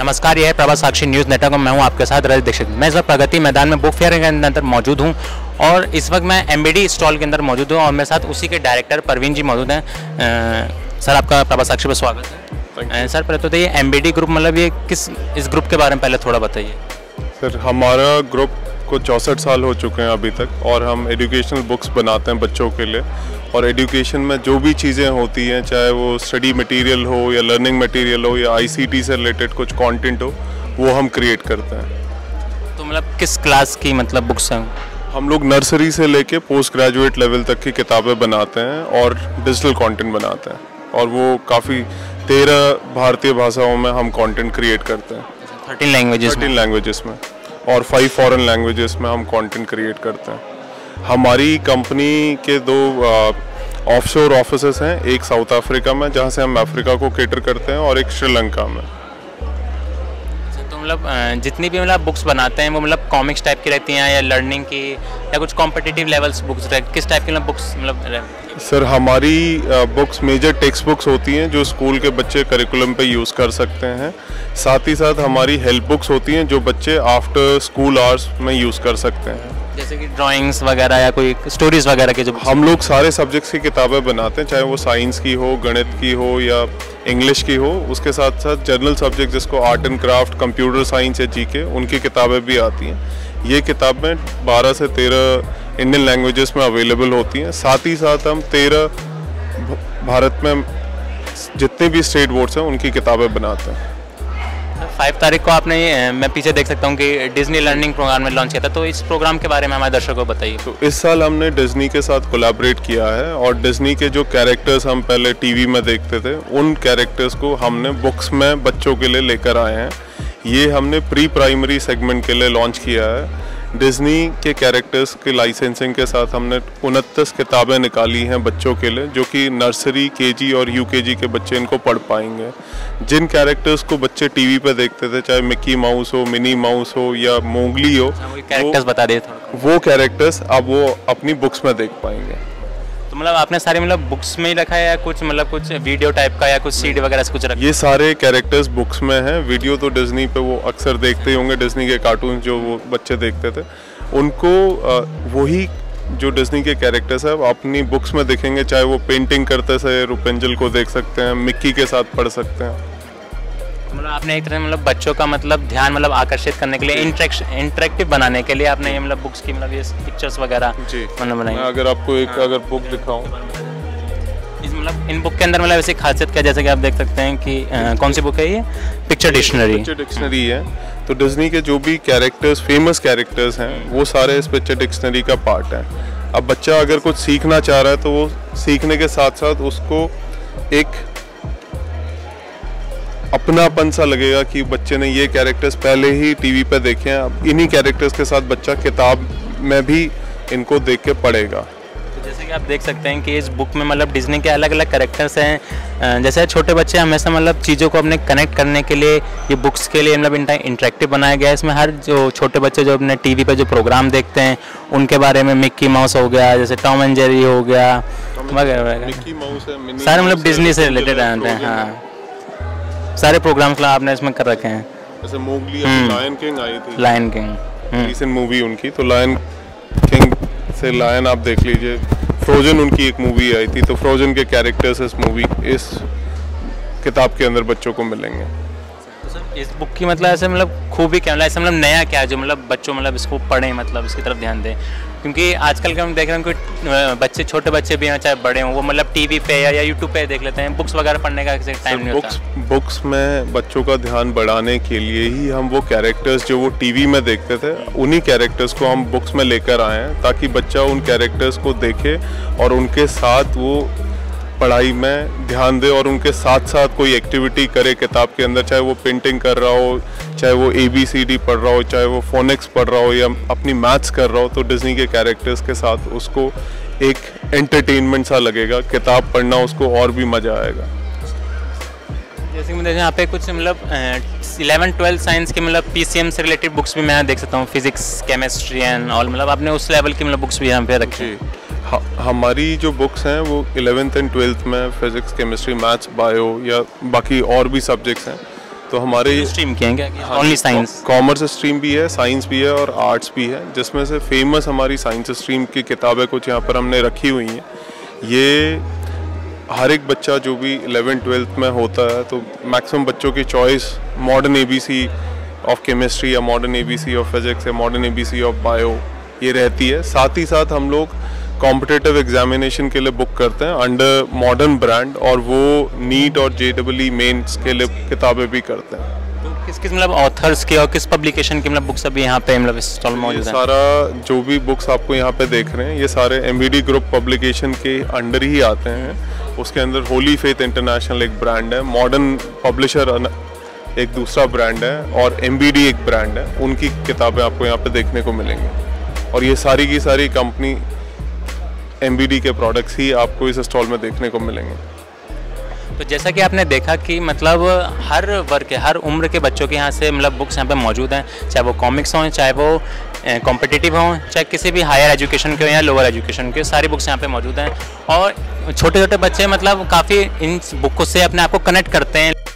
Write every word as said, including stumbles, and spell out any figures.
नमस्कार, यह है प्रभात साक्षी न्यूज़ नेटवर्क। मैं हूं आपके साथ रजत दीक्षित। मैं इस वक्त प्रगति मैदान में बुक फेयर के अंदर मौजूद हूं और इस वक्त मैं एमबीडी स्टॉल के अंदर मौजूद हूं और मेरे साथ उसी के डायरेक्टर परवीन जी मौजूद हैं। सर, आपका प्रभात साक्षी पर स्वागत है। सर, पहले तो ये एमबीडी ग्रुप मतलब ये किस इस ग्रुप के बारे में पहले थोड़ा बताइए। सर, हमारा ग्रुप को चौंसठ साल हो चुके हैं अभी तक और हम एजुकेशनल बुक्स बनाते हैं बच्चों के लिए। और एजुकेशन में जो भी चीज़ें होती हैं, चाहे वो स्टडी मटेरियल हो या लर्निंग मटेरियल हो या आईसीटी से रिलेटेड कुछ कंटेंट हो, वो हम क्रिएट करते हैं। तो मतलब किस क्लास की मतलब बुक्स हैं? हम लोग नर्सरी से लेके पोस्ट ग्रेजुएट लेवल तक की किताबें बनाते हैं और डिजिटल कंटेंट बनाते हैं और वो काफ़ी तेरह भारतीय भाषाओं में हम कंटेंट क्रिएट करते हैं। थर्टीन लैंग्वेजेस थर्टीन लैंग्वेजेस में और फाइव फॉरेन लैंग्वेजेस में हम कंटेंट क्रिएट करते हैं। हमारी कंपनी के दो ऑफशोर ऑफिसेस हैं, एक साउथ अफ्रीका में जहाँ से हम अफ्रीका को केटर करते हैं और एक श्रीलंका में। तो मतलब जितनी भी मतलब बुक्स बनाते हैं वो मतलब कॉमिक्स टाइप की रहती हैं या लर्निंग की या कुछ कॉम्पिटिटिव लेवल्स बुक्स रहती, किस टाइप की मतलब बुक्स मतलब? सर, हमारी बुक्स मेजर टेक्स्ट बुक्स होती हैं जो स्कूल के बच्चे करिकुलम पे यूज़ कर सकते हैं। साथ ही साथ हमारी हेल्प बुक्स होती हैं जो बच्चे आफ्टर स्कूल आवर्स में यूज़ कर सकते हैं, जैसे कि ड्राइंग्स वगैरह या कोई स्टोरीज वगैरह के जो हम लोग सारे सब्जेक्ट्स की किताबें बनाते हैं, चाहे वो साइंस की हो, गणित की हो या इंग्लिश की हो। उसके साथ साथ जनरल सब्जेक्ट जिसको art and craft, computer science या जीके, उनकी किताबें भी आती हैं। ये किताबें बारह से तेरह इंडियन लैंग्वेजेस में अवेलेबल होती हैं। साथ ही साथ हम तेरह भारत में जितने भी स्टेट बोर्ड्स हैं उनकी किताबें बनाते हैं। फाइव तारीख को आपने, मैं पीछे देख सकता हूँ कि डिज्नी लर्निंग प्रोग्राम में लॉन्च किया था, तो इस प्रोग्राम के बारे में हमारे दर्शकों को बताइए। तो इस साल हमने डिज्नी के साथ कोलैबोरेट किया है और डिज्नी के जो कैरेक्टर्स हम पहले टीवी में देखते थे, उन कैरेक्टर्स को हमने बुक्स में बच्चों के लिए लेकर आए हैं। ये हमने प्री प्राइमरी सेगमेंट के लिए लॉन्च किया है। डिज्नी के कैरेक्टर्स के लाइसेंसिंग के साथ हमने उनतीस किताबें निकाली हैं बच्चों के लिए, जो कि नर्सरी, केजी और यूकेजी के बच्चे इनको पढ़ पाएंगे। जिन कैरेक्टर्स को बच्चे टीवी पे देखते थे, चाहे मिक्की माउस हो, मिनी माउस हो या मोगली हो, कैरेक्टर्स बता दिए थोड़ा। वो कैरेक्टर्स अब वो अपनी बुक्स में देख पाएंगे। तो मतलब आपने सारे मतलब बुक्स में ही रखा है या कुछ मतलब कुछ वीडियो टाइप का या कुछ सीडी वगैरह से कुछ रखा? ये सारे कैरेक्टर्स बुक्स में हैं। वीडियो तो डिज्नी पे वो अक्सर देखते ही होंगे, डिज्नी के कार्टून जो वो बच्चे देखते थे, उनको वही जो डिज्नी के कैरेक्टर्स है वो अपनी बुक्स में दिखेंगे। चाहे वो पेंटिंग करते से रुपेंजल को देख सकते हैं, मिक्की के साथ पढ़ सकते हैं। मतलब आपने एक तरह मतलब बच्चों का मतलब ध्यान मतलब आकर्षित करने के लिए, इंटरेक्टिव बनाने के लिए आपने ये मतलब बुक्स की मतलब ये पिक्चर्स वगैरह मतलब बनाई। मैं अगर आपको एक अगर बुक दिखाऊं, इस मतलब इन बुक के अंदर मतलब ऐसी खासियत क्या, जैसे कि आप देख सकते हैं कि आ, कौन सी बुक है ये? Picture dictionary. पिक्चर डिक्शनरी है। तो डिज्नी के जो भी कैरेक्टर्स, फेमस कैरेक्टर्स हैं, वो सारे इस पिक्चर डिक्शनरी का पार्ट है। अब बच्चा अगर कुछ सीखना चाह रहा है तो वो सीखने के साथ साथ उसको एक अपनापन सा लगेगा कि बच्चे ने ये कैरेक्टर्स पहले ही टीवी पे देखे हैं। अब इन्हीं कैरेक्टर्स के साथ बच्चा किताब में भी इनको देख के पढ़ेगा। तो जैसे कि आप देख सकते हैं कि इस बुक में मतलब डिज्नी के अलग अलग कैरेक्टर्स हैं। जैसे छोटे बच्चे हमेशा मतलब चीज़ों को अपने कनेक्ट करने के लिए ये बुक्स के लिए मतलब इंटरेक्टिव बनाया गया है। इसमें हर जो छोटे बच्चे जो अपने टीवी पे जो प्रोग्राम देखते हैं उनके बारे में, मिक्की माउस हो गया, जैसे टॉम एंड जेरी हो गया वगैरह वगैरह, सारे मतलब डिज्नी से रिलेटेड हैं। हाँ, सारे प्रोग्राम्स आपने इसमें कर रखे हैं। जैसे मोगली, लायन किंग आई थी, लायन किंग रीसेंट मूवी उनकी, तो लायन किंग से लायन आप देख लीजिए। फ्रोजन उनकी एक मूवी आई थी, तो फ्रोजन के कैरेक्टर्स इस मूवी इस किताब के अंदर बच्चों को मिलेंगे। तो सर, इस बुक की मतलब ऐसे मतलब खूबी क्या, मतलब ऐसे मतलब नया क्या है जो मतलब बच्चों मतलब इसको पढ़ें, मतलब इसकी तरफ ध्यान दें? क्योंकि आजकल के हम देख रहे हैं कि बच्चे, छोटे बच्चे भी हैं चाहे बड़े हों, वो मतलब टीवी पे या यूट्यूब पे देख लेते हैं। बुक्स वगैरह पढ़ने का किसी टाइम नहीं बुक्स, होता। बुक्स में बच्चों का ध्यान बढ़ाने के लिए ही हम वो कैरेक्टर्स जो वो टीवी में देखते थे, उन्हीं कैरेक्टर्स को हम बुक्स में लेकर आए हैं, ताकि बच्चा उन कैरेक्टर्स को देखे और उनके साथ वो पढ़ाई में ध्यान दे और उनके साथ साथ कोई एक्टिविटी करे किताब के अंदर, चाहे वो पेंटिंग कर रहा हो, चाहे वो ए बी सी डी पढ़ रहा हो, चाहे वो फोनिक्स पढ़ रहा हो या अपनी मैथ्स कर रहा हो। तो डिज्नी के कैरेक्टर्स के साथ उसको एक एंटरटेनमेंट सा लगेगा, किताब पढ़ना उसको और भी मज़ा आएगा। जैसे कि मुझे यहाँ पे कुछ मतलब इलेवन ट्वेल्थ साइंस के मतलब पीसीएम से रिलेटेड बुक्स भी मैं देख सकता हूँ, फिजिक्स, केमिस्ट्री एंड ऑल, मतलब आपने उस लेवल की मतलब बुक्स भी यहाँ पे रखी है। हमारी जो बुक्स हैं वो इलेवेंथ एंड ट्वेल्थ में फिजिक्स, केमिस्ट्री, मैथ्स, बायो या बाकी और भी सब्जेक्ट्स हैं, तो हमारे स्ट्रीम की हैं क्या? Only science? कॉमर्स स्ट्रीम भी है, साइंस भी है और आर्ट्स भी है, जिसमें से फेमस हमारी साइंस स्ट्रीम की किताबें कुछ यहाँ पर हमने रखी हुई हैं। ये हर एक बच्चा जो भी इलेवेंथ ट्वेल्थ में होता है तो मैक्सिमम बच्चों की choice modern ABC of chemistry या मॉडर्न एबीसी ऑफ फिजिक्स या मॉडर्न एबीसी ऑफ बायो ये रहती है। साथ ही साथ हम लोग कॉम्पिटिटिव एग्जामिनेशन के लिए बुक करते हैं अंडर मॉडर्न ब्रांड, और वो नीट और जे डबल ई मेंस के लिए किताबें भी करते हैं। तो किस किस मतलब ऑथर्स के और किस पब्लिकेशन की मतलब बुक्स अभी यहाँ पे मतलब स्टॉल मौजूद ये है? सारा जो भी बुक्स आपको यहाँ पे देख रहे हैं ये सारे एमबीडी ग्रुप पब्लिकेशन के अंडर ही आते हैं। उसके अंदर होली फेथ इंटरनेशनल एक ब्रांड है, मॉडर्न पब्लिशर एक दूसरा ब्रांड है और एमबीडी एक ब्रांड है। उनकी किताबें आपको यहाँ पे देखने को मिलेंगी और ये सारी की सारी कंपनी एमबीडी के प्रोडक्ट्स ही आपको इस स्टॉल में देखने को मिलेंगे। तो जैसा कि आपने देखा कि मतलब हर वर्ग के, हर उम्र के बच्चों के यहाँ से मतलब बुक्स यहाँ पे मौजूद हैं, चाहे वो कॉमिक्स हों, चाहे वो कॉम्पिटिटिव हों, चाहे किसी भी हायर एजुकेशन के हो या लोअर एजुकेशन के, सारी बुक्स यहाँ पे मौजूद हैं। और छोटे छोटे बच्चे मतलब काफ़ी इन बुकों से अपने आप को कनेक्ट करते हैं।